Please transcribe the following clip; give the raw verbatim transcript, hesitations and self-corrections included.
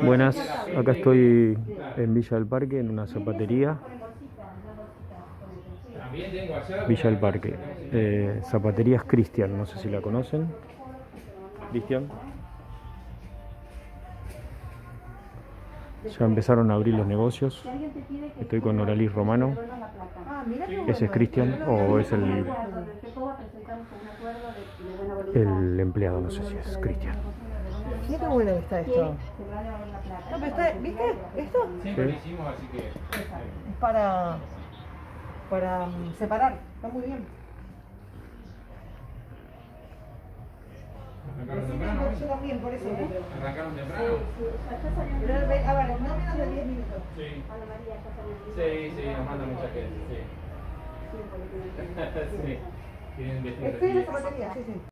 Buenas, acá estoy en Villa del Parque, en una zapatería. Villa del Parque, eh, Zapaterías Cristian, no sé si la conocen. Cristian. Ya empezaron a abrir los negocios. Estoy con Noralis Romano. ¿Ese es Cristian o es el, el empleado? No sé si es Cristian. Mira qué bueno que está esto. No, pero está, ¿viste? ¿Esto? Sí. Es para, para um, separar. Está muy bien. ¿Arrancaron temprano? Yo también, por eso. ¿Eh? ¿Arrancaron temprano? Pero, a ver, no menos de diez minutos. Sí. Sí, sí, nos manda mucha gente, sí. Sí. Tienen Estoy en la zapatería, sí, sí.